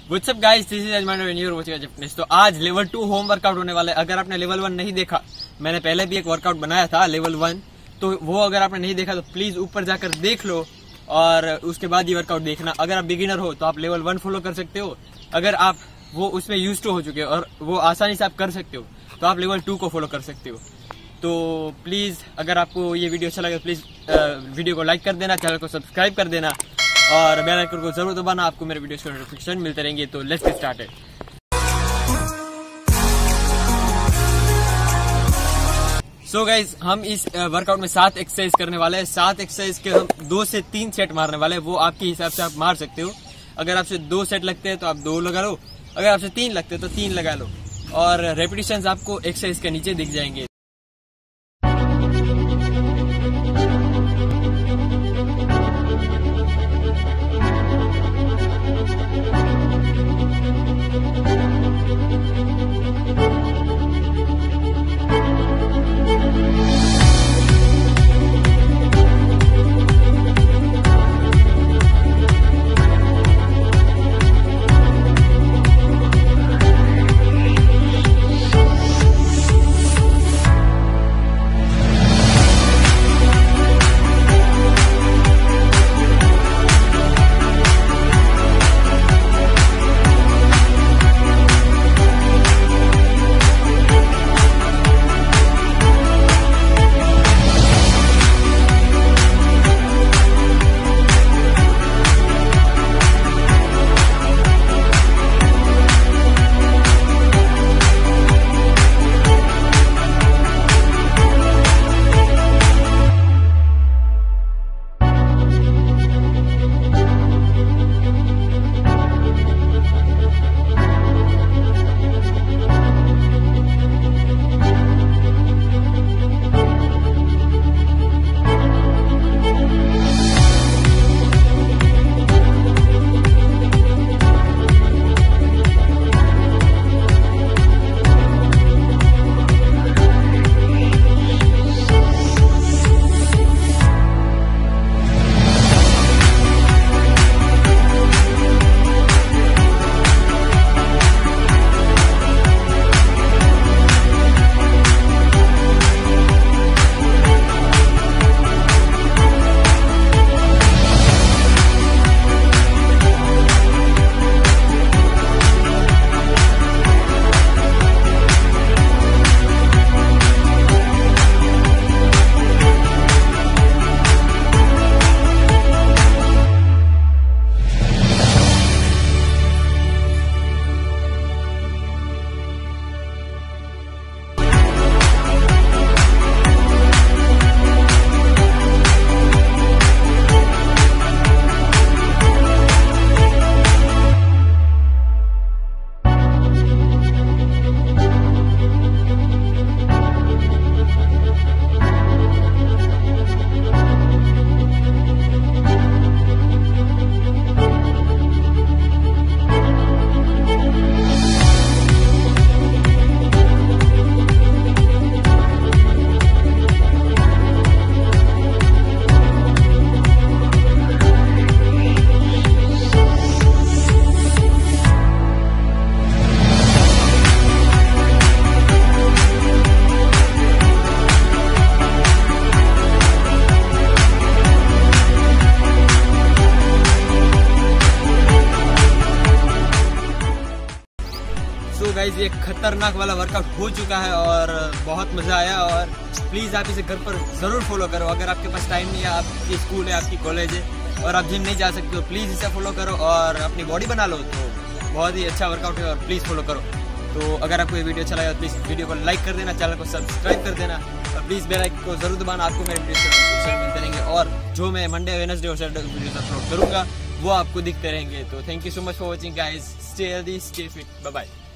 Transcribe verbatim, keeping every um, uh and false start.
WhatsApp guys, this is Raj Mandaviya और what's up fitness. तो आज लेवल टू होम वर्कआउट होने वाला है। अगर आपने लेवल वन नहीं देखा, मैंने पहले भी एक वर्कआउट बनाया था लेवल वन, तो वो अगर आपने नहीं देखा तो प्लीज ऊपर जाकर देख लो और उसके बाद ये वर्कआउट देखना। अगर आप बिगिनर हो तो आप लेवल वन फॉलो कर सकते हो। अगर आप वो उसमें यूज टू हो चुके हो और वो आसानी से आप कर सकते हो तो आप लेवल टू को फॉलो कर सकते हो। तो प्लीज अगर आपको ये वीडियो अच्छा लगे तो प्लीज वीडियो को लाइक कर देना, चैनल को सब्सक्राइब कर देना और बेल आइकन को जरूर दबाना। आपको मेरे वीडियोस के नोटिफिकेशन मिलते रहेंगे। तो let's get started. So guys, हम इस वर्कआउट में सात एक्सरसाइज करने वाले हैं। सात एक्सरसाइज के हम दो से तीन सेट मारने वाले हैं। वो आपके हिसाब से आप मार सकते हो। अगर आपसे दो सेट लगते हैं तो आप दो लगा लो, अगर आपसे तीन लगते हैं तो तीन लगा लो और रेपिटेशंस आपको एक्सरसाइज के नीचे दिख जाएंगे। तो गाइज, ये खतरनाक वाला वर्कआउट हो चुका है और बहुत मजा आया। और प्लीज आप इसे घर पर जरूर फॉलो करो। अगर आपके पास टाइम नहीं है, आपकी स्कूल है, आपकी कॉलेज है और आप जिम नहीं जा सकते हो, प्लीज इसे फॉलो करो और अपनी बॉडी बना लो। तो बहुत ही अच्छा वर्कआउट है और प्लीज फॉलो करो। तो अगर आपको ये वीडियो अच्छा लगा तो प्लीज वीडियो को लाइक कर देना, चैनल को सब्सक्राइब कर देना और प्लीज बेल आइकन को जरूर दबाना। आपको मेरे वीडियो मिलते रहेंगे और जो मैं मंडे, वेडनेसडे और सैटरडे वीडियो अपलोड करूंगा वो आपको दिखते रहेंगे। तो thank you so much for watching guys. Stay healthy, stay fit, bye bye.